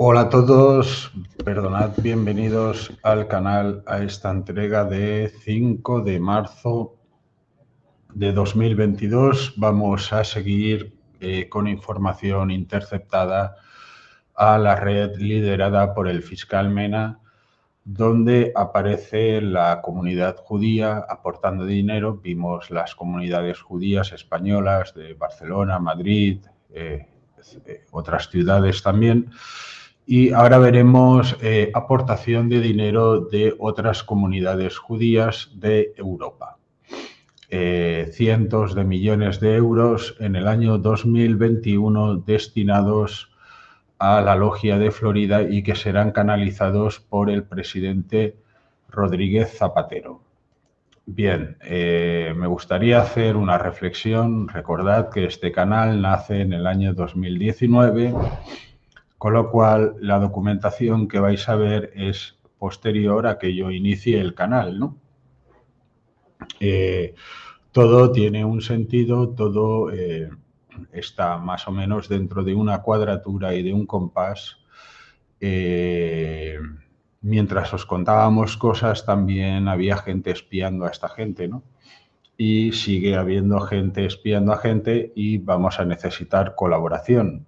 Hola a todos, perdonad, bienvenidos al canal a esta entrega de 5 de marzo de 2022. Vamos a seguir con información interceptada a la red liderada por el fiscal Mena, donde aparece la comunidad judía aportando dinero. Vimos las comunidades judías españolas de Barcelona, Madrid, otras ciudades también. Y ahora veremos aportación de dinero de otras comunidades judías de Europa. Cientos de millones de euros en el año 2021 destinados a la Logia de Florida y que serán canalizados por el presidente Rodríguez Zapatero. Bien, me gustaría hacer una reflexión. Recordad que este canal nace en el año 2019, con lo cual la documentación que vais a ver es posterior a que yo inicie el canal, ¿no? Todo tiene un sentido, todo está más o menos dentro de una cuadratura y de un compás. Mientras os contábamos cosas, también había gente espiando a esta gente, ¿no? Y sigue habiendo gente espiando a gente y vamos a necesitar colaboración.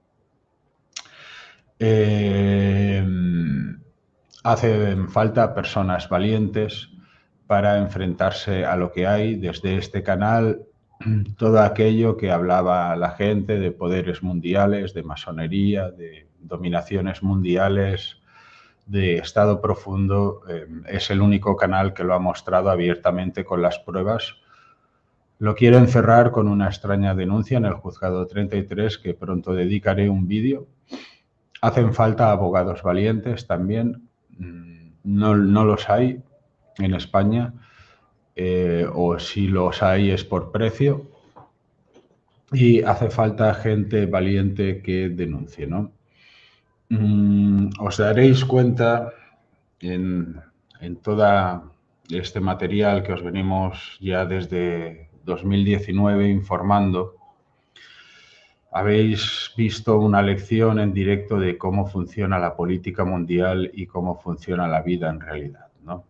Hacen falta personas valientes para enfrentarse a lo que hay. Desde este canal, todo aquello que hablaba la gente de poderes mundiales, de masonería, de dominaciones mundiales, de Estado profundo, es el único canal que lo ha mostrado abiertamente con las pruebas. Lo quieren cerrar con una extraña denuncia en el juzgado 33, que pronto dedicaré un vídeo. Hacen falta abogados valientes también. No los hay en España, o si los hay es por precio. Y hace falta gente valiente que denuncie, ¿no? Os daréis cuenta en todo este material que os venimos ya desde 2019 informando. Habéis visto una lección en directo de cómo funciona la política mundial y cómo funciona la vida en realidad, ¿no?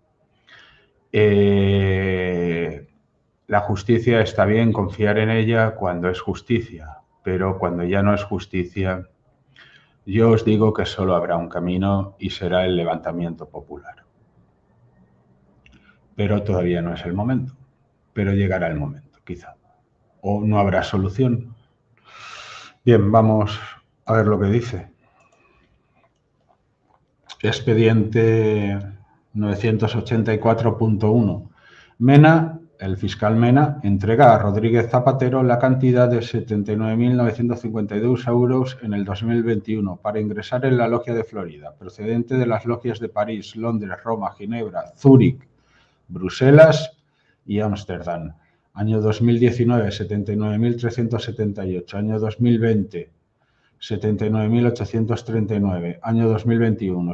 La justicia está bien confiar en ella cuando es justicia, pero cuando ya no es justicia, yo os digo que solo habrá un camino y será el levantamiento popular. Pero todavía no es el momento, pero llegará el momento, quizá. O no habrá solución. Bien, vamos a ver lo que dice. Expediente 984.1. Mena, el fiscal Mena, entrega a Rodríguez Zapatero la cantidad de 79.952 euros en el 2021 para ingresar en la Logia de Florida, procedente de las logias de París, Londres, Roma, Ginebra, Zúrich, Bruselas y Ámsterdam. Año 2019, 79.378. Año 2020, 79.839. Año 2021,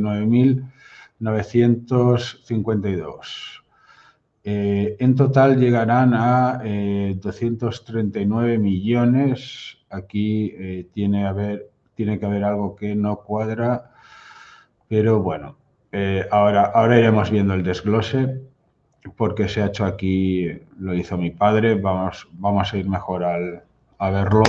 79.952. En total llegarán a 239 millones. Aquí tiene que haber algo que no cuadra, pero bueno, ahora iremos viendo el desglose, porque se ha hecho aquí, lo hizo mi padre. Vamos a ir mejor a verlo.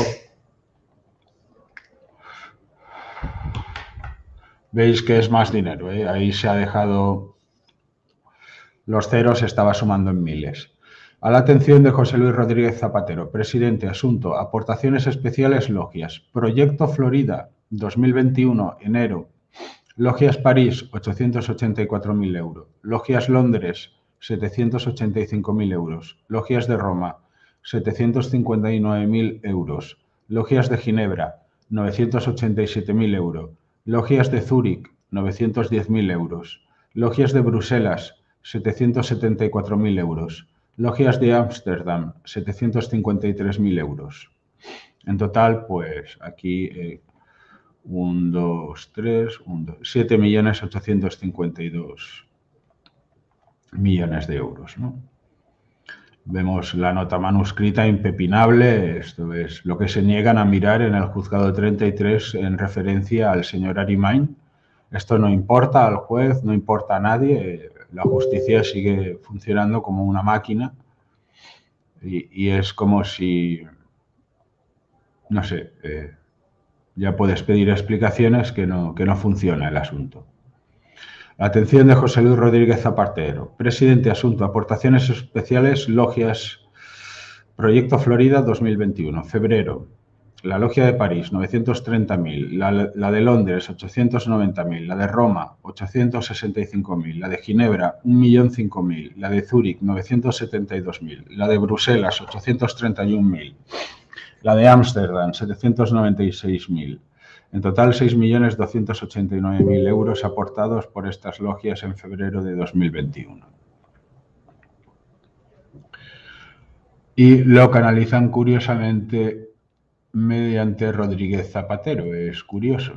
Veis que es más dinero, ¿eh? Ahí se ha dejado los ceros, estaba sumando en miles. A la atención de José Luis Rodríguez Zapatero, presidente, asunto, aportaciones especiales, logias. Proyecto Florida, 2021, enero. Logias París, 884.000 euros. Logias Londres, 785.000 euros. Logias de Roma, 759.000 euros. Logias de Ginebra, 987.000 euros. Logias de Zúrich, 910.000 euros. Logias de Bruselas, 774.000 euros. Logias de Ámsterdam, 753.000 euros. En total, pues aquí 7.852.000.000 de euros, ¿no? Vemos la nota manuscrita impepinable, esto es lo que se niegan a mirar en el juzgado 33 en referencia al señor Arimain. Esto no importa al juez, no importa a nadie, la justicia sigue funcionando como una máquina y es como si, no sé, ya puedes pedir explicaciones que no funciona el asunto. La atención de José Luis Rodríguez Zapatero, presidente, asunto, aportaciones especiales, logias, Proyecto Florida 2021, febrero. La Logia de París, 930.000, la de Londres, 890.000, la de Roma, 865.000, la de Ginebra, 1.005.000, la de Zúrich, 972.000, la de Bruselas, 831.000, la de Ámsterdam, 796.000. En total, 6.289.000 euros aportados por estas logias en febrero de 2021. Y lo canalizan curiosamente mediante Rodríguez Zapatero, es curioso.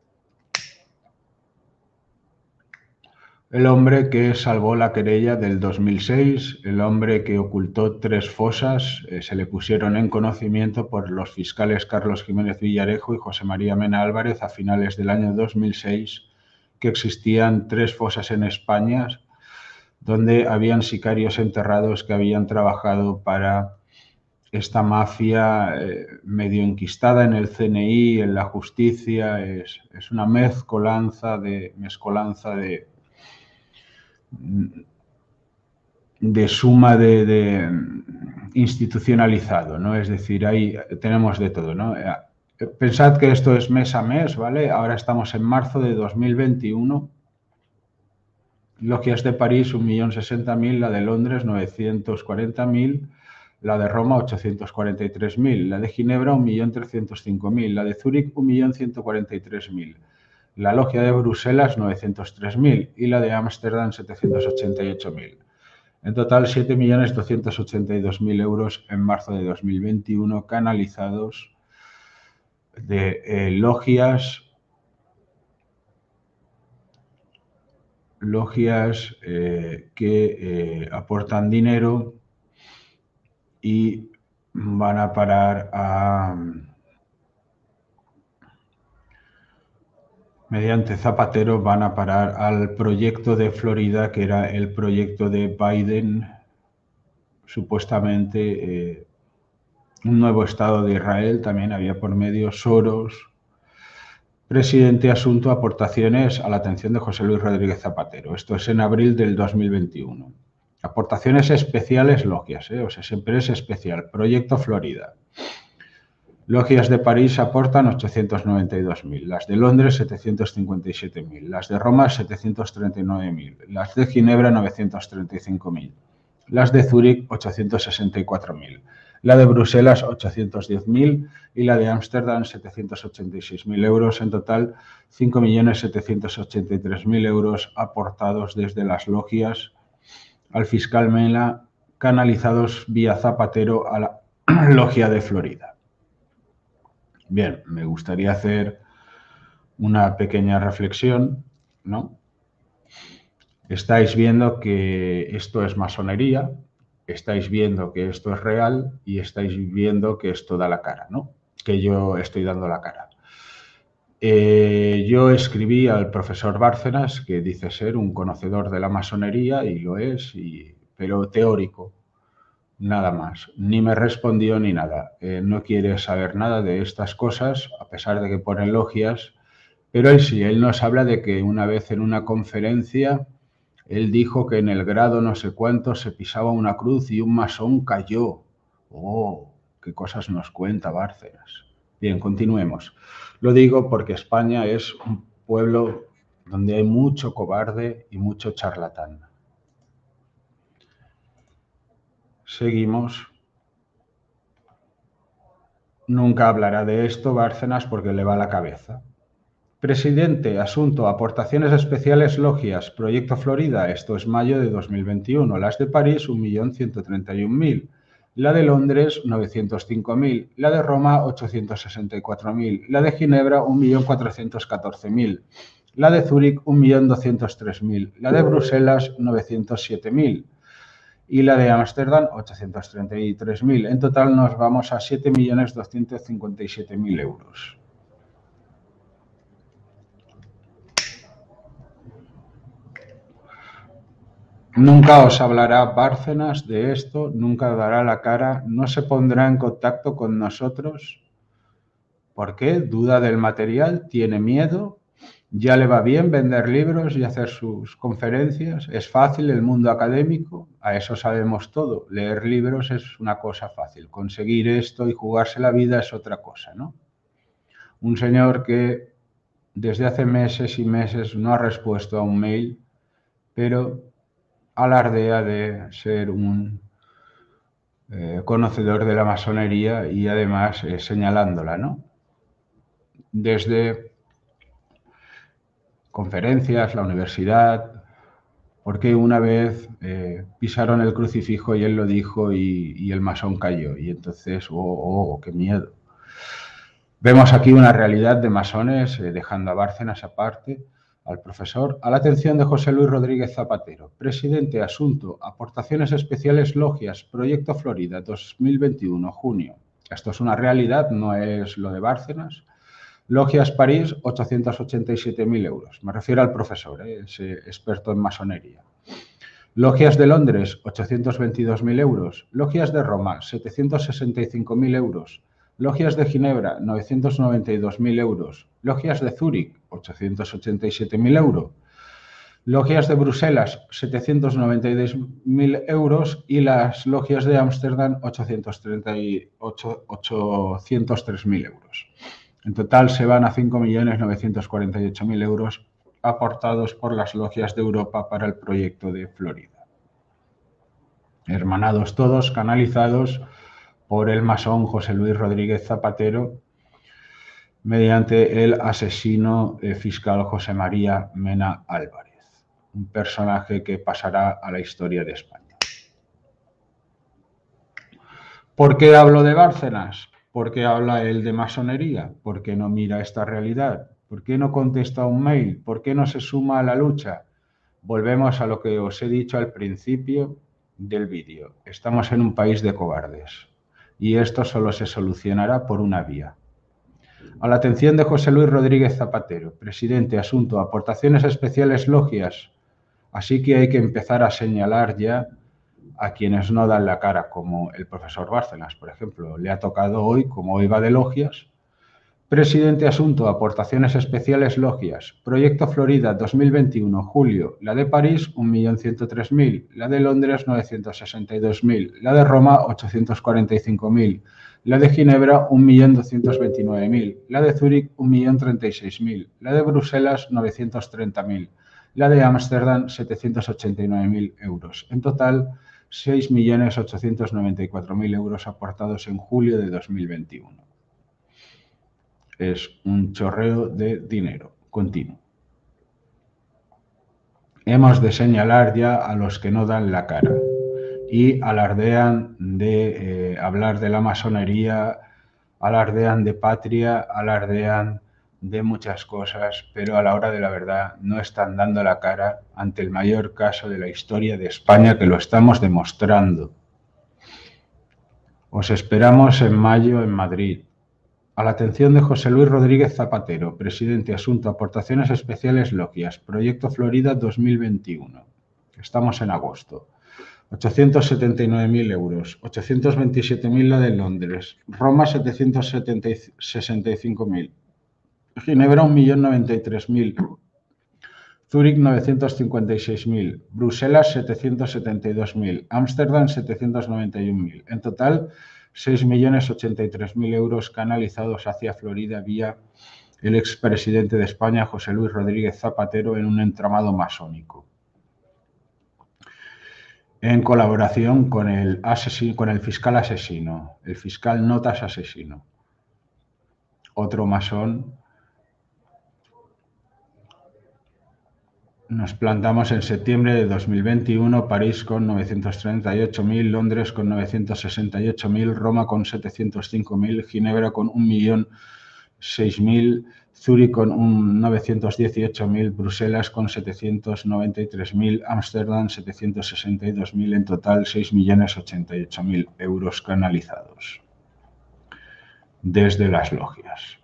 El hombre que salvó la querella del 2006, el hombre que ocultó 3 fosas, se le pusieron en conocimiento por los fiscales Carlos Jiménez Villarejo y José María Mena Álvarez a finales del año 2006, que existían 3 fosas en España donde habían sicarios enterrados que habían trabajado para esta mafia medio enquistada en el CNI, en la justicia. Es una mezcolanza de suma de institucionalizado, ¿no? Es decir, ahí tenemos de todo, ¿no? Pensad que esto es mes a mes, ¿vale? Ahora estamos en marzo de 2021. Logias de París, 1.060.000, la de Londres, 940.000, la de Roma, 843.000, la de Ginebra, 1.305.000, la de Zúrich, 1.143.000, la Logia de Bruselas, 903.000 y la de Ámsterdam, 788.000. En total, 7.282.000 euros en marzo de 2021 canalizados de logias que aportan dinero y van a parar mediante Zapatero, van a parar al proyecto de Florida, que era el proyecto de Biden, supuestamente un nuevo Estado de Israel, también había por medio Soros. Presidente, asunto, aportaciones a la atención de José Luis Rodríguez Zapatero. Esto es en abril del 2021. Aportaciones especiales, logias, o sea, siempre es especial. Proyecto Florida. Logias de París aportan 892.000, las de Londres 757.000, las de Roma 739.000, las de Ginebra 935.000, las de Zúrich 864.000, la de Bruselas 810.000 y la de Ámsterdam 786.000 euros. En total, 5.783.000 euros aportados desde las logias al fiscal Mena, canalizados vía Zapatero a la Logia de Florida. Bien, me gustaría hacer una pequeña reflexión, ¿no? Estáis viendo que esto es masonería, estáis viendo que esto es real y estáis viendo que esto da la cara, ¿no? Que yo estoy dando la cara. Yo escribí al profesor Bárcenas, que dice ser un conocedor de la masonería, y lo es, pero teórico, nada más. Ni me respondió ni nada. No quiere saber nada de estas cosas, a pesar de que pone logias, pero él nos habla de que una vez en una conferencia, él dijo que en el grado no sé cuánto se pisaba una cruz y un masón cayó. ¡Oh! ¡Qué cosas nos cuenta Bárcenas! Bien, continuemos. Lo digo porque España es un pueblo donde hay mucho cobarde y mucho charlatán. Seguimos. Nunca hablará de esto Bárcenas porque le va la cabeza. Presidente, asunto, aportaciones especiales, logias, Proyecto Florida, esto es mayo de 2021, las de París 1.131.000, la de Londres 905.000, la de Roma 864.000, la de Ginebra 1.414.000, la de Zúrich 1.203.000, la de Bruselas 907.000. y la de Ámsterdam 833.000. En total nos vamos a 7.257.000 euros. Nunca os hablará Bárcenas de esto, nunca dará la cara, no se pondrá en contacto con nosotros. ¿Por qué? Duda del material, tiene miedo, ya le va bien vender libros y hacer sus conferencias, es fácil el mundo académico, a eso sabemos todo, leer libros es una cosa fácil, conseguir esto y jugarse la vida es otra cosa, ¿no? Un señor que desde hace meses y meses no ha respuesto a un mail, pero alardea de ser un conocedor de la masonería y además señalándola, ¿no? Desde conferencias, la universidad, porque una vez pisaron el crucifijo y él lo dijo y el masón cayó. Y entonces, qué miedo. Vemos aquí una realidad de masones, dejando a Bárcenas aparte, al profesor, a la atención de José Luis Rodríguez Zapatero, presidente, asunto, aportaciones especiales, logias, Proyecto Florida, 2021, junio. Esto es una realidad, no es lo de Bárcenas. Logias París, 887.000 euros. Me refiero al profesor, es experto en masonería. Logias de Londres, 822.000 euros. Logias de Roma, 765.000 euros. Logias de Ginebra, 992.000 euros. Logias de Zúrich, 887.000 euros. Logias de Bruselas, 792.000 euros. Y las logias de Ámsterdam, 803.000 euros. En total se van a 5.948.000 euros aportados por las logias de Europa para el proyecto de Florida. Hermanados todos, canalizados por el masón José Luis Rodríguez Zapatero mediante el asesino fiscal José María Mena Álvarez, un personaje que pasará a la historia de España. ¿Por qué hablo de Bárcenas? ¿Por qué habla él de masonería? ¿Por qué no mira esta realidad? ¿Por qué no contesta un mail? ¿Por qué no se suma a la lucha? Volvemos a lo que os he dicho al principio del vídeo. Estamos en un país de cobardes y esto solo se solucionará por una vía. A la atención de José Luis Rodríguez Zapatero, presidente, asunto, aportaciones especiales, logias. Así que hay que empezar a señalar ya a quienes no dan la cara, como el profesor Bárcenas, por ejemplo. Le ha tocado hoy, como hoy va de logias. Presidente, asunto, aportaciones especiales, logias. Proyecto Florida, 2021, julio. La de París, 1.103.000. La de Londres, 962.000. La de Roma, 845.000. La de Ginebra, 1.229.000. La de Zúrich, 1.036.000. La de Bruselas, 930.000. La de Ámsterdam, 789.000 euros. En total, 6.894.000 euros aportados en julio de 2021. Es un chorreo de dinero continuo. Hemos de señalar ya a los que no dan la cara y alardean de hablar de la masonería, alardean de patria, alardean de muchas cosas, pero a la hora de la verdad no están dando la cara ante el mayor caso de la historia de España, que lo estamos demostrando. Os esperamos en mayo en Madrid. A la atención de José Luis Rodríguez Zapatero, presidente, asunto, aportaciones especiales, logias, Proyecto Florida 2021. Estamos en agosto. 879.000 euros, 827.000 la de Londres, Roma 765.000, Ginebra 1.093.000, Zúrich 956.000, Bruselas 772.000, Ámsterdam 791.000. En total, 6.083.000 euros canalizados hacia Florida vía el expresidente de España, José Luis Rodríguez Zapatero, en un entramado masónico. En colaboración con el fiscal asesino, el fiscal Notas asesino, otro masón. Nos plantamos en septiembre de 2021, París con 938.000, Londres con 968.000, Roma con 705.000, Ginebra con 1.000.000 6.000, Zúrich con 918.000, Bruselas con 793.000, Ámsterdam 762.000, en total 6.088.000 euros canalizados desde las logias.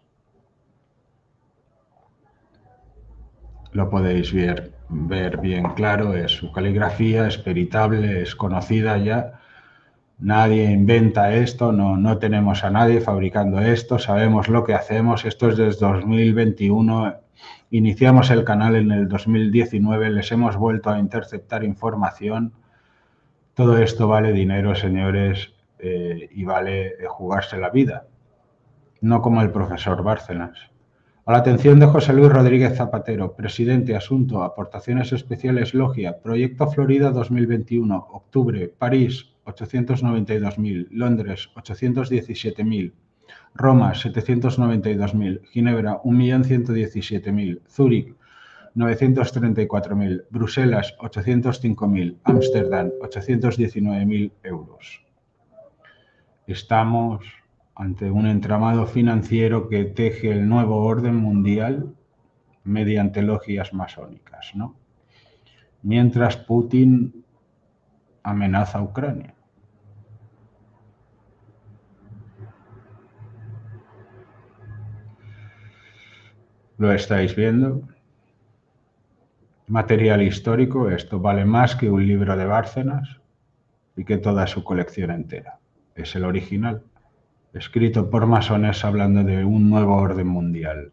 Lo podéis ver bien claro, su caligrafía es peritable, es conocida ya. Nadie inventa esto, no tenemos a nadie fabricando esto, sabemos lo que hacemos. Esto es desde 2021, iniciamos el canal en el 2019, les hemos vuelto a interceptar información. Todo esto vale dinero, señores, y vale jugarse la vida, no como el profesor Bárcenas. A la atención de José Luis Rodríguez Zapatero, presidente, asunto, aportaciones especiales, logia, Proyecto Florida 2021, octubre, París, 892.000, Londres, 817.000, Roma, 792.000, Ginebra, 1.117.000, Zúrich, 934.000, Bruselas, 805.000, Ámsterdam, 819.000 euros. Estamos ante un entramado financiero que teje el nuevo orden mundial mediante logias masónicas, ¿no? Mientras Putin amenaza a Ucrania. ¿Lo estáis viendo? Material histórico, esto vale más que un libro de Bárcenas y que toda su colección entera. Es el original, escrito por masones hablando de un nuevo orden mundial.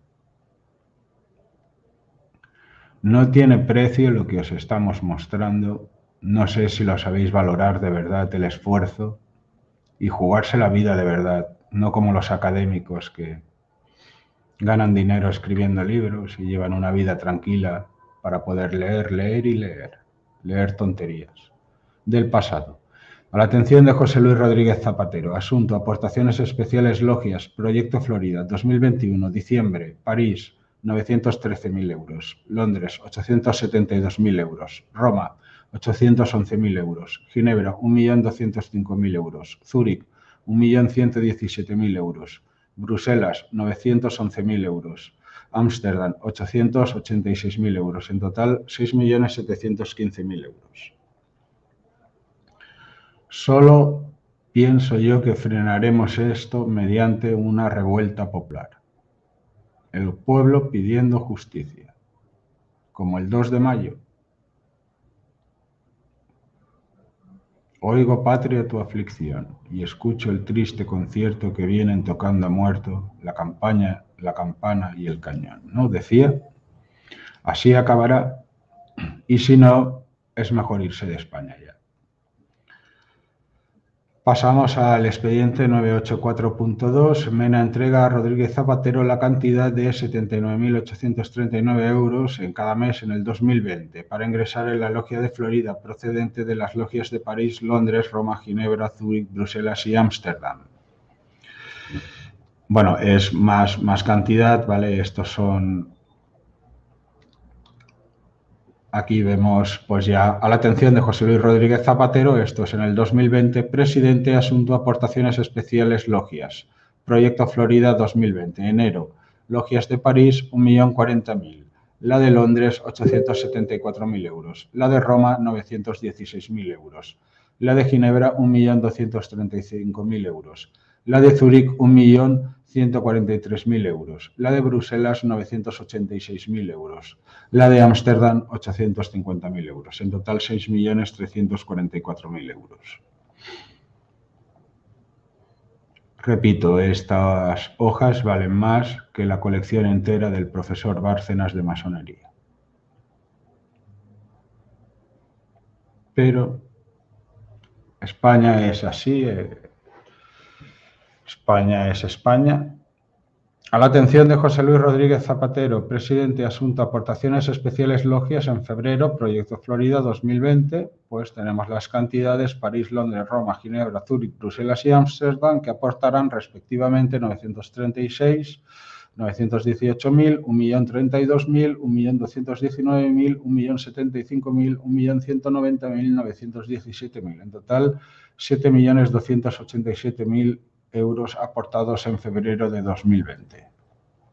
No tiene precio lo que os estamos mostrando. No sé si lo sabéis valorar de verdad, el esfuerzo y jugarse la vida de verdad, no como los académicos que ganan dinero escribiendo libros y llevan una vida tranquila para poder leer tonterías del pasado. A la atención de José Luis Rodríguez Zapatero, asunto, aportaciones especiales, logias, Proyecto Florida, 2021, diciembre, París, 913.000 euros, Londres, 872.000 euros, Roma, 811.000 euros, Ginebra, 1.205.000 euros, Zúrich, 1.117.000 euros, Bruselas, 911.000 euros, Ámsterdam, 886.000 euros, en total 6.715.000 euros. Solo pienso yo que frenaremos esto mediante una revuelta popular. El pueblo pidiendo justicia, como el 2 de mayo. Oigo, patria, tu aflicción, y escucho el triste concierto que vienen tocando a muerto la campana y el cañón. ¿No? Decía, así acabará, y si no, es mejor irse de España ya. Pasamos al expediente 984.2. Mena entrega a Rodríguez Zapatero la cantidad de 79.839 euros en cada mes en el 2020 para ingresar en la logia de Florida procedente de las logias de París, Londres, Roma, Ginebra, Zúrich, Bruselas y Ámsterdam. Bueno, es más cantidad, ¿vale? Estos son... Aquí vemos, pues ya, a la atención de José Luis Rodríguez Zapatero, esto es en el 2020, presidente, asunto, aportaciones especiales, logias. Proyecto Florida 2020, enero, logias de París, 1.040.000. La de Londres, 874.000 euros. La de Roma, 916.000 euros. La de Ginebra, 1.235.000 euros. La de Zúrich, 1.143.000 euros. La de Bruselas, 986.000 euros. La de Ámsterdam, 850.000 euros. En total, 6.344.000 euros. Repito, estas hojas valen más que la colección entera del profesor Bárcenas de masonería. Pero España es así, España es España. A la atención de José Luis Rodríguez Zapatero, presidente, asunto, aportaciones especiales, logias, en febrero, Proyecto Florida 2020, pues tenemos las cantidades París, Londres, Roma, Ginebra, Zúrich, Bruselas y Ámsterdam, que aportarán respectivamente 936, 918.000, 1.032.000, 1.219.000, 1.075.000, 1.190.000, 917.000. En total, 7.287.000 euros aportados en febrero de 2020.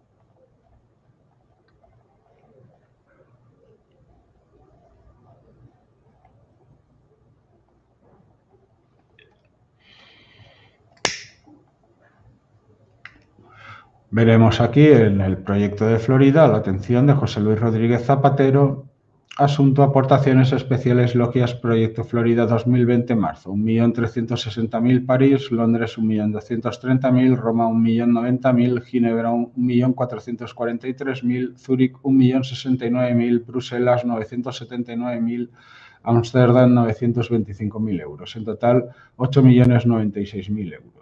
Veremos aquí en el proyecto de Florida la atención de José Luis Rodríguez Zapatero, asunto aportaciones especiales logias Proyecto Florida 2020 marzo, 1.360.000 París, Londres 1.230.000, Roma 1.090.000, Ginebra 1.443.000, Zúrich 1.069.000, Bruselas 979.000, Ámsterdam 925.000 euros. En total 8.096.000 euros.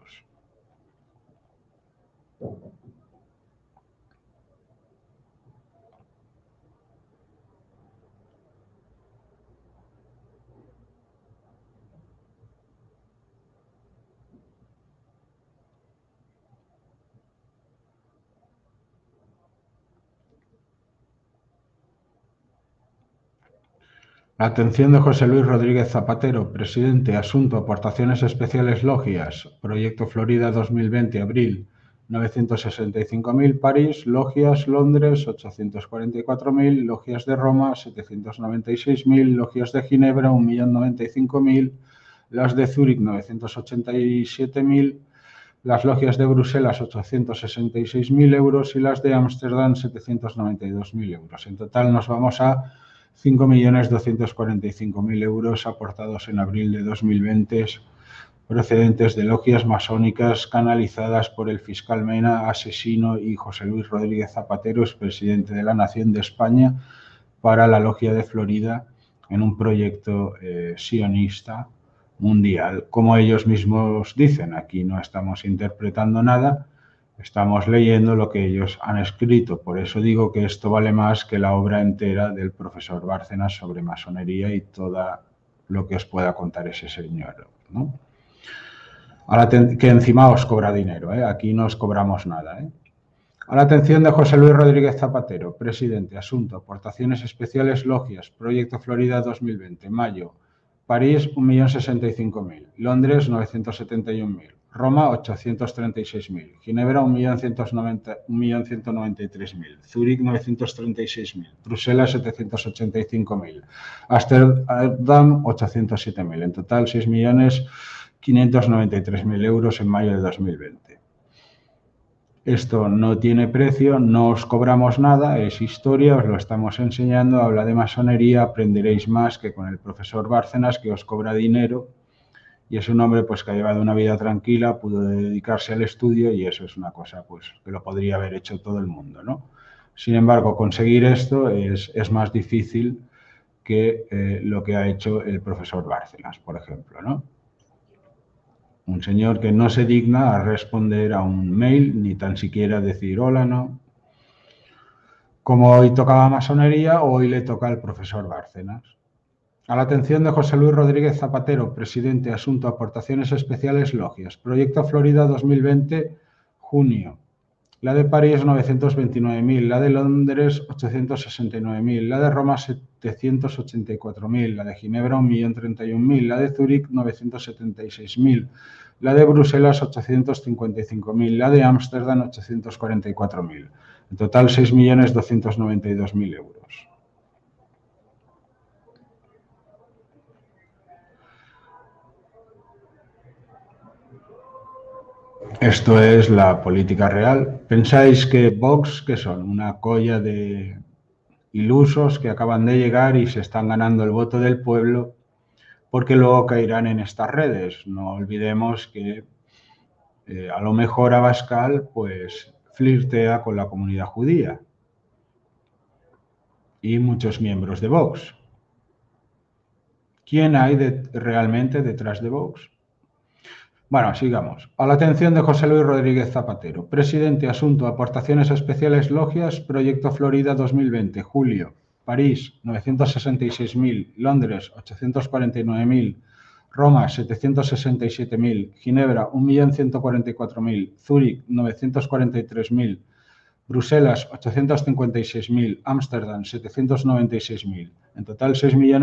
La atención de José Luis Rodríguez Zapatero, presidente, asunto, aportaciones especiales logias, Proyecto Florida 2020, abril, 965.000, París, logias, Londres, 844.000, logias de Roma, 796.000, logias de Ginebra, 1.095.000, las de Zúrich, 987.000, las logias de Bruselas, 866.000 euros y las de Ámsterdam, 792.000 euros. En total nos vamos a 5.245.000 euros aportados en abril de 2020 procedentes de logias masónicas canalizadas por el fiscal Mena, asesino, y José Luis Rodríguez Zapatero, expresidente de la Nación de España, para la logia de Florida en un proyecto sionista mundial. Como ellos mismos dicen, aquí no estamos interpretando nada, estamos leyendo lo que ellos han escrito. Por eso digo que esto vale más que la obra entera del profesor Bárcenas sobre masonería y todo lo que os pueda contar ese señor, ¿no? Ahora que encima os cobra dinero, ¿eh? Aquí no os cobramos nada, ¿eh? A la atención de José Luis Rodríguez Zapatero, presidente, asunto, aportaciones especiales logias, Proyecto Florida 2020, mayo, París 1.065.000, Londres 971.000, Roma 836.000, Ginebra 1.193.000, Zúrich 936.000, Bruselas 785.000, Ámsterdam 807.000, en total 6.593.000 euros en mayo de 2020. Esto no tiene precio, no os cobramos nada, es historia, os lo estamos enseñando, habla de masonería, aprenderéis más que con el profesor Bárcenas, que os cobra dinero, y es un hombre pues que ha llevado una vida tranquila, pudo dedicarse al estudio, y eso es una cosa pues que lo podría haber hecho todo el mundo, ¿no? Sin embargo, conseguir esto es más difícil que lo que ha hecho el profesor Bárcenas, por ejemplo, ¿no? Un señor que no se digna a responder a un mail, ni tan siquiera decir hola, ¿no? Como hoy tocaba masonería, hoy le toca al profesor Bárcenas. A la atención de José Luis Rodríguez Zapatero, presidente, asunto, aportaciones especiales logias, Proyecto Florida 2020, junio. La de París 929.000, la de Londres 869.000, la de Roma 784.000, la de Ginebra 1.031.000, la de Zúrich 976.000, la de Bruselas 855.000, la de Ámsterdam 844.000. En total 6.292.000 euros. Esto es la política real. ¿Pensáis que Vox, que son una colla de ilusos que acaban de llegar y se están ganando el voto del pueblo, porque luego caerán en estas redes? No olvidemos que a lo mejor Abascal pues flirtea con la comunidad judía y muchos miembros de Vox. ¿Quién hay realmente detrás de Vox? Bueno, sigamos. A la atención de José Luis Rodríguez Zapatero, presidente, asunto, aportaciones especiales logias, Proyecto Florida 2020, julio, París 966.000, Londres 849.000, Roma 767.000, Ginebra 1.144.000, Zúrich 943.000, Bruselas 856.000, Ámsterdam 796.000, en total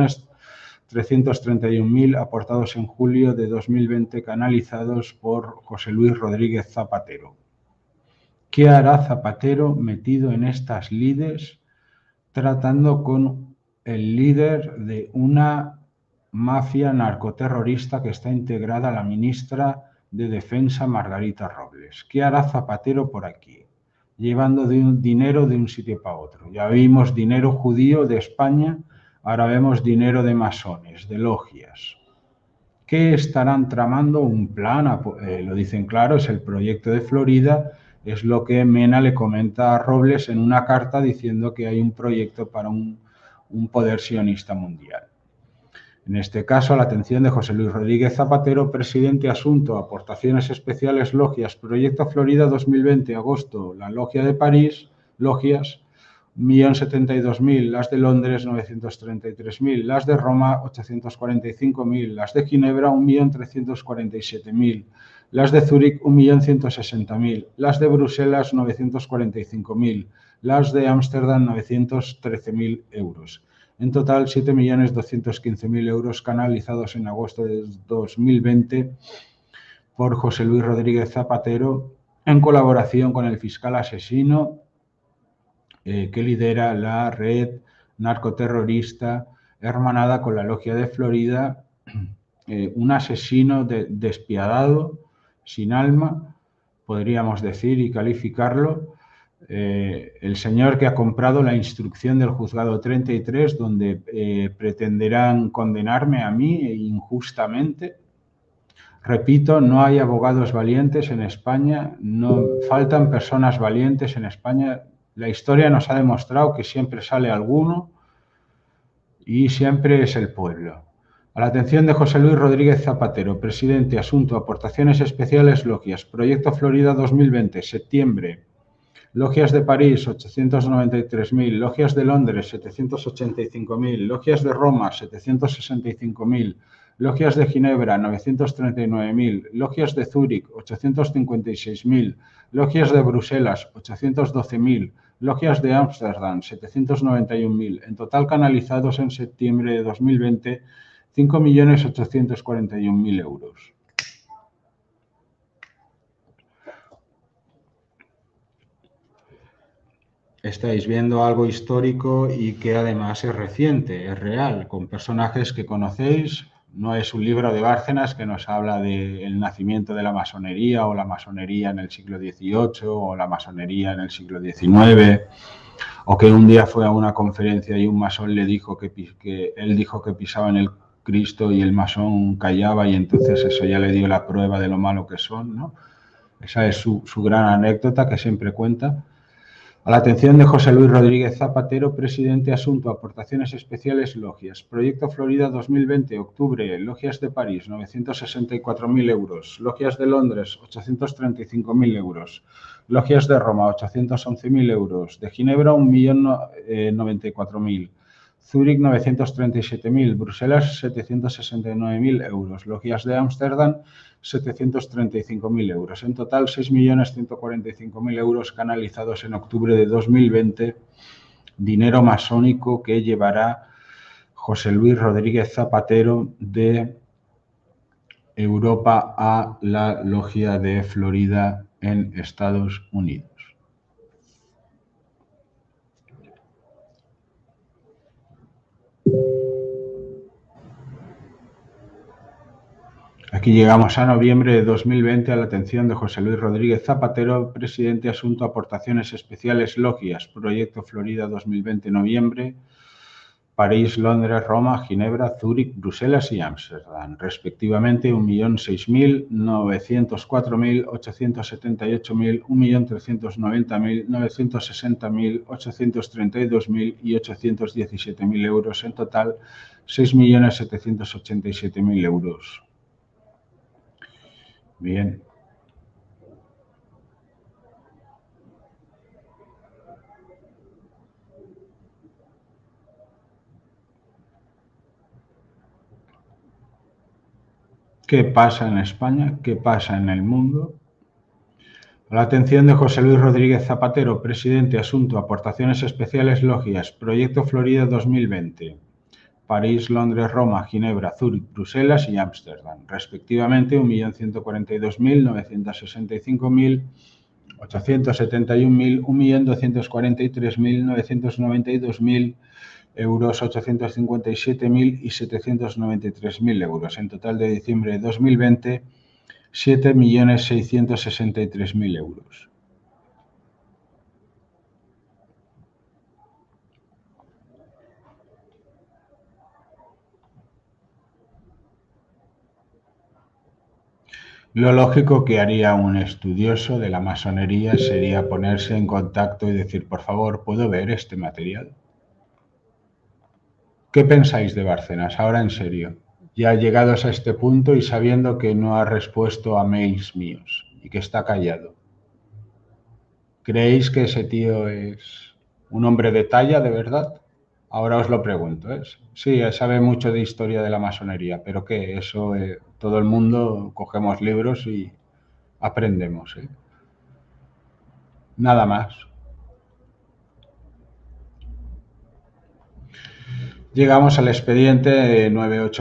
6.331.000 aportados en julio de 2020 canalizados por José Luis Rodríguez Zapatero. ¿Qué hará Zapatero metido en estas lides tratando con el líder de una mafia narcoterrorista que está integrada a la ministra de Defensa, Margarita Robles? ¿Qué hará Zapatero por aquí? llevando dinero de un sitio para otro. Ya vimos dinero judío de España, ahora vemos dinero de masones, de logias. ¿Qué estarán tramando? Un plan, lo dicen claro, es el proyecto de Florida, es lo que Mena le comenta a Robles en una carta diciendo que hay un proyecto para un poder sionista mundial. En este caso, a la atención de José Luis Rodríguez Zapatero, presidente asunto, aportaciones especiales, logias, proyecto Florida 2020, agosto, la logia de París, logias, 1.072.000, las de Londres 933.000, las de Roma 845.000, las de Ginebra 1.347.000, las de Zúrich 1.160.000, las de Bruselas 945.000, las de Ámsterdam 913.000 euros. En total, 7.215.000 euros canalizados en agosto de 2020 por José Luis Rodríguez Zapatero en colaboración con el fiscal asesino que lidera la red narcoterrorista hermanada con la Logia de Florida, un asesino despiadado, sin alma, podríamos decir y calificarlo, el señor que ha comprado la instrucción del juzgado 33, donde pretenderán condenarme a mí injustamente. Repito, no hay abogados valientes en España, no faltan personas valientes en España. La historia nos ha demostrado que siempre sale alguno y siempre es el pueblo. A la atención de José Luis Rodríguez Zapatero, presidente, asunto, aportaciones especiales, logias, proyecto Florida 2020, septiembre. Logias de París, 893.000, logias de Londres, 785.000, logias de Roma, 765.000, logias de Ginebra, 939.000, logias de Zúrich, 856.000, logias de Bruselas, 812.000, logias de Ámsterdam, 791.000. En total canalizados en septiembre de 2020, 5.841.000 euros. Estáis viendo algo histórico y que además es reciente, es real, con personajes que conocéis. No es un libro de Bárcenas que nos habla del nacimiento de la masonería o la masonería en el siglo XVIII o la masonería en el siglo XIX, o que un día fue a una conferencia y un masón le dijo que él dijo que pisaba en el Cristo y el masón callaba y entonces eso ya le dio la prueba de lo malo que son, ¿no? Esa es su gran anécdota que siempre cuenta. A la atención de José Luis Rodríguez Zapatero, presidente asunto, aportaciones especiales, logias. Proyecto Florida 2020, octubre, logias de París, 964.000 euros. Logias de Londres, 835.000 euros. Logias de Roma, 811.000 euros. De Ginebra, 1.094.000. Zúrich, 937.000. Bruselas, 769.000 euros. Logias de Ámsterdam, 735.000 euros. En total, 6.145.000 euros canalizados en octubre de 2020, dinero masónico que llevará José Luis Rodríguez Zapatero de Europa a la Logia de Florida en Estados Unidos. Aquí llegamos a noviembre de 2020 a la atención de José Luis Rodríguez Zapatero, presidente asunto, aportaciones especiales, logias, proyecto Florida 2020, noviembre, París, Londres, Roma, Ginebra, Zúrich, Bruselas y Ámsterdam, respectivamente 1.006.000, 904.000, 878.000, 1.390.000, 960.000, 832.000 y 817.000 euros, en total 6.787.000 euros. Bien. ¿Qué pasa en España? ¿Qué pasa en el mundo? A la atención de José Luis Rodríguez Zapatero, presidente asunto, aportaciones especiales, logias, proyecto Florida 2020. París, Londres, Roma, Ginebra, Zúrich, Bruselas y Ámsterdam, respectivamente 1.142.000, 965.000, 871.000, 1.243.000, 992.000 euros, 857.000 y 793.000 euros. En total de diciembre de 2020, 7.663.000 euros. Lo lógico que haría un estudioso de la masonería sería ponerse en contacto y decir, por favor, ¿puedo ver este material? ¿Qué pensáis de Bárcenas? Ahora en serio, ya llegados a este punto y sabiendo que no ha respuesto a mails míos y que está callado. ¿Creéis que ese tío es un hombre de talla de verdad? Ahora os lo pregunto, ¿eh? Sí, sabe mucho de historia de la masonería, pero ¿qué? Eso, todo el mundo cogemos libros y aprendemos, ¿eh? Nada más. Llegamos al expediente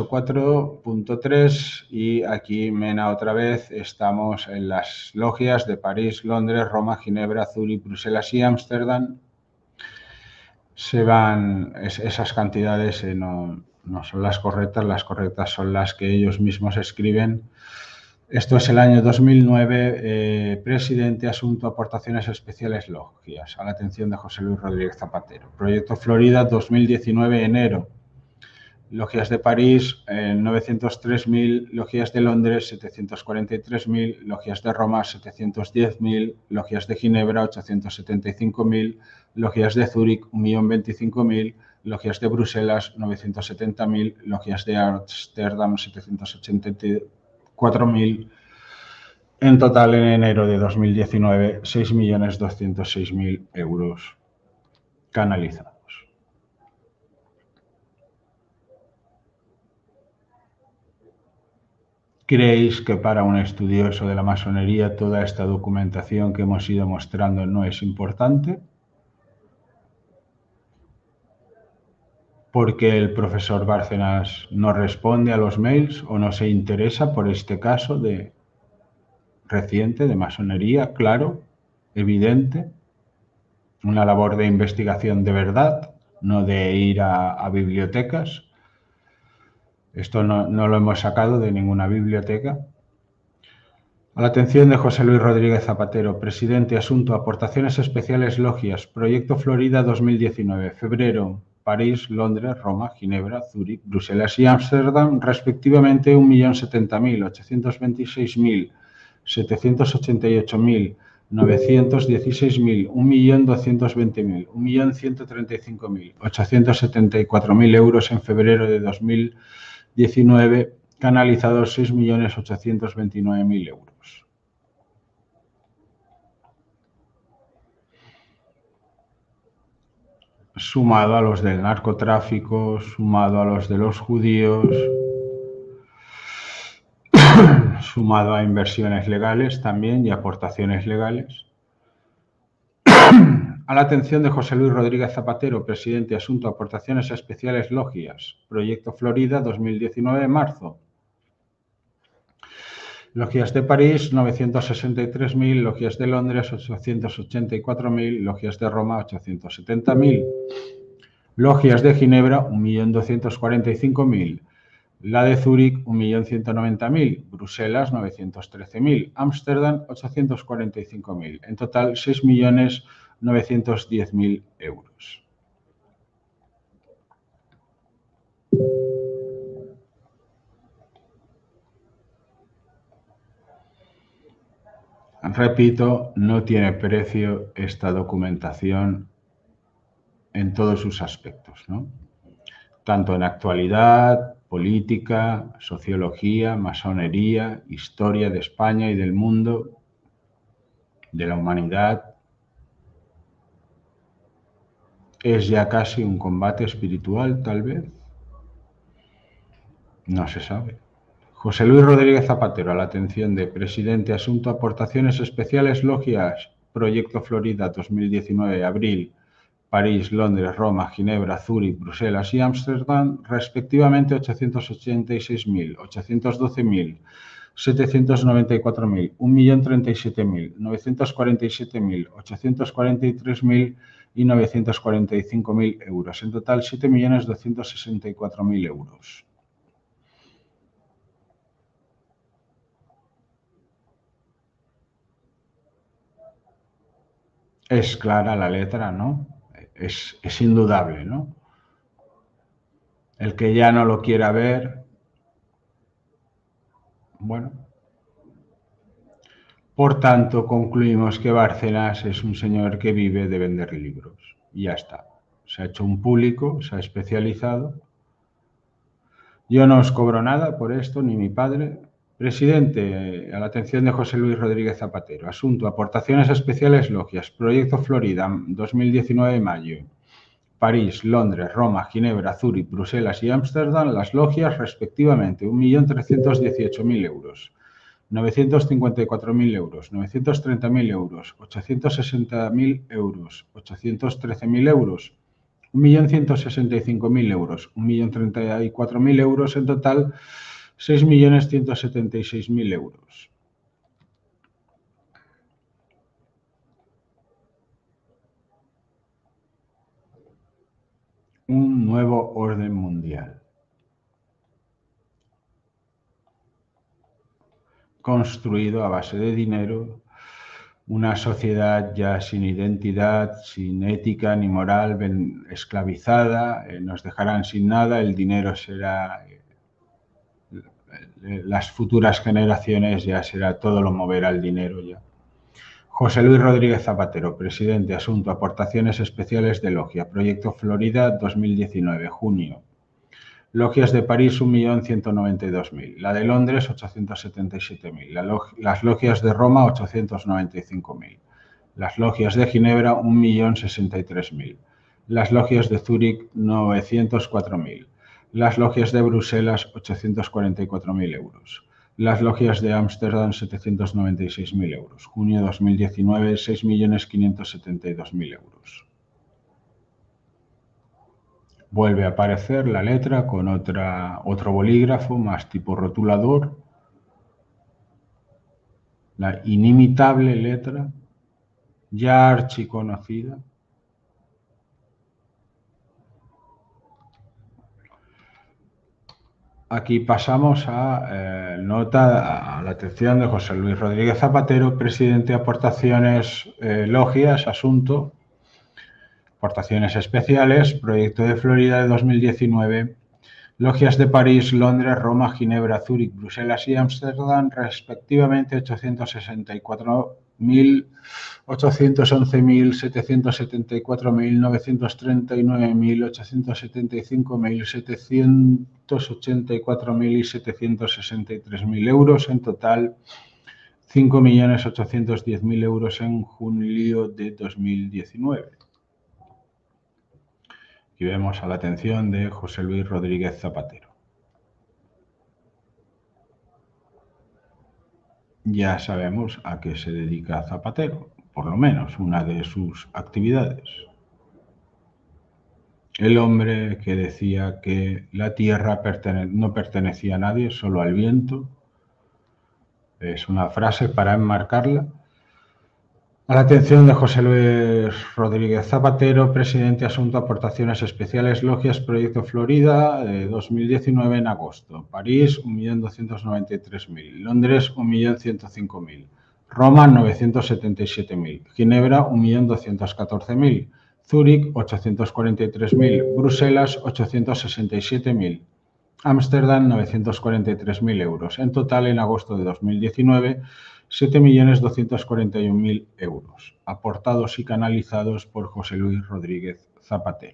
984.3 y aquí, Mena, otra vez, estamos en las logias de París, Londres, Roma, Ginebra, Zúrich, Bruselas y Ámsterdam. Se van, esas cantidades no son las correctas son las que ellos mismos escriben. Esto es el año 2009, presidente, asunto, aportaciones especiales, logias, a la atención de José Luis Rodríguez Zapatero. Proyecto Florida, 2019, enero. Logias de París, 903.000, Logias de Londres, 743.000, Logias de Roma, 710.000, Logias de Ginebra, 875.000, Logias de Zúrich, 1.025.000, Logias de Bruselas, 970.000, Logias de Ámsterdam, 784.000. En total, en enero de 2019, 6.206.000 euros canalizados. ¿Creéis que para un estudioso de la masonería toda esta documentación que hemos ido mostrando no es importante? ¿Porque el profesor Bárcenas no responde a los mails o no se interesa por este caso de reciente de masonería, claro, evidente? Una labor de investigación de verdad, no de ir a bibliotecas. Esto no lo hemos sacado de ninguna biblioteca. A la atención de José Luis Rodríguez Zapatero, presidente, asunto, aportaciones especiales, logias, Proyecto Florida 2019, febrero, París, Londres, Roma, Ginebra, Zúrich, Bruselas y Ámsterdam, respectivamente 1.070.000, 826.000, 788.000, 916.000, 1.220.000, 1.135.000, 874.000 euros en febrero de 2019, canalizados 6.829.000 euros. Sumado a los del narcotráfico, sumado a los de los judíos, sumado a inversiones legales también y aportaciones legales. A la atención de José Luis Rodríguez Zapatero, presidente, asunto, aportaciones especiales, logias, Proyecto Florida 2019, marzo. Logias de París, 963.000, Logias de Londres, 884.000, Logias de Roma, 870.000. Logias de Ginebra, 1.245.000. La de Zúrich, 1.190.000. Bruselas, 913.000. Ámsterdam, 845.000. En total, 6.910.000 euros. Repito, no tiene precio esta documentación en todos sus aspectos, ¿no? Tanto en actualidad, política, sociología, masonería, historia de España y del mundo, de la humanidad. ¿Es ya casi un combate espiritual, tal vez? No se sabe. José Luis Rodríguez Zapatero, a la atención de presidente, asunto, aportaciones especiales, logias, Proyecto Florida 2019, abril, París, Londres, Roma, Ginebra, Zúrich, Bruselas y Ámsterdam, respectivamente 886.000, 812.000, 794.000, 1.037.000, 947.000, 843.000 y 945.000 euros. En total, 7.264.000 euros. Es clara la letra, ¿no? Es indudable, ¿no? El que ya no lo quiera ver, bueno, Por tanto, concluimos que Bárcenas es un señor que vive de vender libros. Y ya está. Se ha hecho un público, se ha especializado. Yo no os cobro nada por esto, ni mi padre. Presidente, a la atención de José Luis Rodríguez Zapatero. Asunto, aportaciones especiales logias. Proyecto Florida, 2019, mayo. París, Londres, Roma, Ginebra, Zúrich, Bruselas y Ámsterdam, las logias respectivamente, 1.318.000 euros. 954.000 euros, 930.000 euros, 860.000 euros, 813.000 euros, 1.165.000 euros, 1.034.000 euros, en total 6.176.000 euros. Un nuevo orden mundial. Construido a base de dinero, una sociedad ya sin identidad, sin ética ni moral, esclavizada, nos dejarán sin nada, el dinero será, las futuras generaciones ya será todo lo moverá el dinero ya. José Luis Rodríguez Zapatero, presidente, asunto, aportaciones especiales de logia, proyecto Florida 2019, junio. Logias de París, 1.192.000. La de Londres, 877.000. Las logias de Roma, 895.000. Las logias de Ginebra, 1.063.000. Las logias de Zúrich, 904.000. Las logias de Bruselas, 844.000 euros. Las logias de Ámsterdam, 796.000 euros. Junio 2019, 6.572.000 euros. Vuelve a aparecer la letra con otro bolígrafo más tipo rotulador. La inimitable letra, ya archiconocida. Aquí pasamos a nota a la atención de José Luis Rodríguez Zapatero, presidente de aportaciones logias, asunto. Aportaciones especiales, proyecto de Florida de 2019, logias de París, Londres, Roma, Ginebra, Zúrich, Bruselas y Ámsterdam, respectivamente 864.000, 811.000, 774.000, 939.000, 875.000, 784.000 y 763.000 euros, en total 5.810.000 euros en julio de 2019. Y vemos a la atención de José Luis Rodríguez Zapatero. Ya sabemos a qué se dedica Zapatero, por lo menos una de sus actividades. El hombre que decía que la tierra no pertenecía a nadie, solo al viento. Es una frase para enmarcarla. A la atención de José Luis Rodríguez Zapatero, presidente, asunto, aportaciones especiales, logias, proyecto Florida, 2019 en agosto. París, 1.293.000. Londres, 1.105.000. Roma, 977.000. Ginebra, 1.214.000. Zúrich, 843.000. Bruselas, 867.000. Ámsterdam, 943.000 euros. En total, en agosto de 2019, 7.241.000 euros, aportados y canalizados por José Luis Rodríguez Zapatero.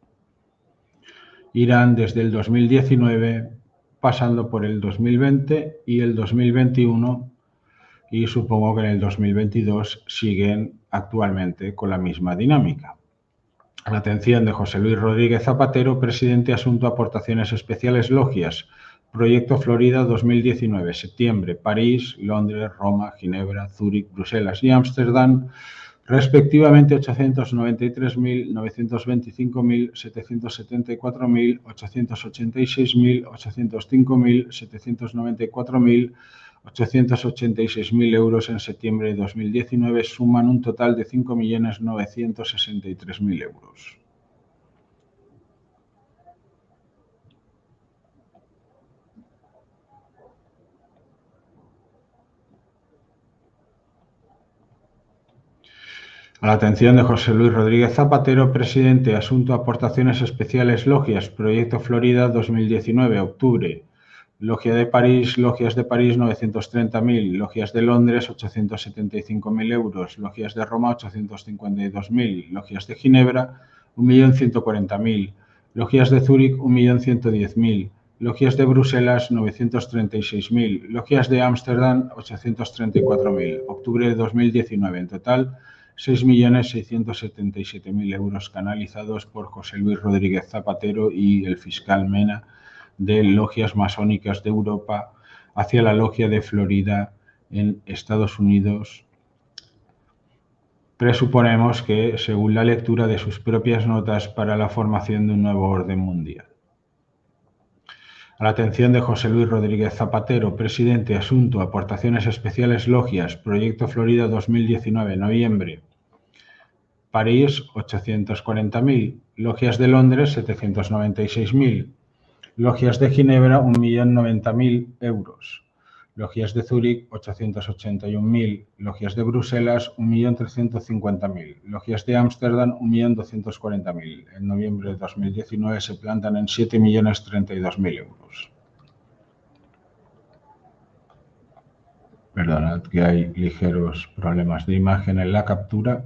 Irán desde el 2019, pasando por el 2020 y el 2021, y supongo que en el 2022 siguen actualmente con la misma dinámica. A la atención de José Luis Rodríguez Zapatero, presidente, asunto, aportaciones especiales, logias, proyecto Florida 2019, septiembre, París, Londres, Roma, Ginebra, Zúrich, Bruselas y Ámsterdam, respectivamente 893.000, 925.000, 774.000, 886.000, 805.000, 794.000, 886.000 euros en septiembre de 2019 suman un total de 5.963.000 euros. A la atención de José Luis Rodríguez Zapatero, presidente, asunto, aportaciones especiales, logias, proyecto Florida 2019, octubre. Logia de París, Logias de París 930.000, Logias de Londres 875.000 euros, Logias de Roma 852.000, Logias de Ginebra 1.140.000, Logias de Zúrich 1.110.000, Logias de Bruselas 936.000, Logias de Ámsterdam 834.000. Octubre de 2019, en total 6.677.000 euros canalizados por José Luis Rodríguez Zapatero y el fiscal Mena de Logias Masónicas de Europa hacia la Logia de Florida en Estados Unidos. Presuponemos que según la lectura de sus propias notas para la formación de un nuevo orden mundial. A la atención de José Luis Rodríguez Zapatero, presidente, asunto, aportaciones especiales, logias, Proyecto Florida 2019, noviembre. París, 840.000, Logias de Londres, 796.000, Logias de Ginebra, 1.090.000 euros. Logias de Zúrich, 881.000. Logias de Bruselas, 1.350.000. Logias de Ámsterdam, 1.240.000. En noviembre de 2019 se plantan en 7.032.000 euros. Perdonad que hay ligeros problemas de imagen en la captura.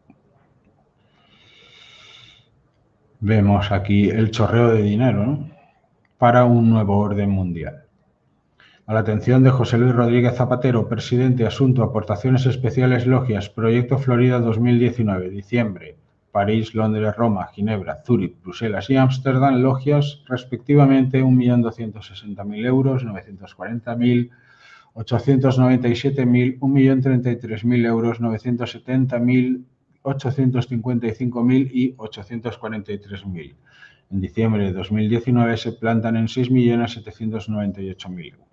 Vemos aquí el chorreo de dinero, ¿no?, para un nuevo orden mundial. A la atención de José Luis Rodríguez Zapatero, presidente, asunto, aportaciones especiales, logias, Proyecto Florida 2019, diciembre. París, Londres, Roma, Ginebra, Zúrich, Bruselas y Ámsterdam, logias, respectivamente, 1.260.000 euros, 940.000, 897.000, 1.033.000 euros, 970.000, 855.000 y 843.000. En diciembre de 2019 se plantan en 6.798.000 euros.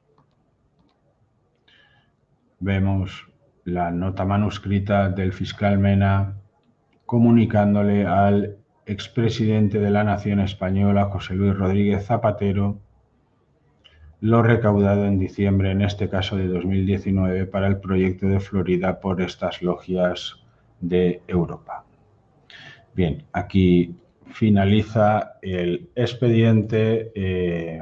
Vemos la nota manuscrita del fiscal Mena comunicándole al expresidente de la Nación Española, José Luis Rodríguez Zapatero, lo recaudado en diciembre, en este caso de 2019, para el proyecto de Florida por estas logias de Europa. Bien, aquí finaliza el expediente.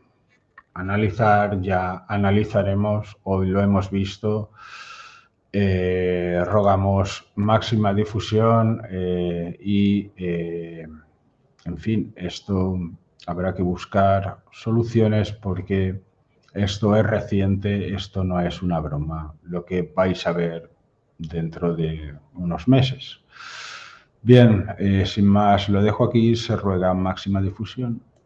Ya analizaremos, hoy lo hemos visto, rogamos máxima difusión en fin, esto habrá que buscar soluciones porque esto es reciente, esto no es una broma, lo que vais a ver dentro de unos meses. Bien, sin más, lo dejo aquí, se ruega máxima difusión.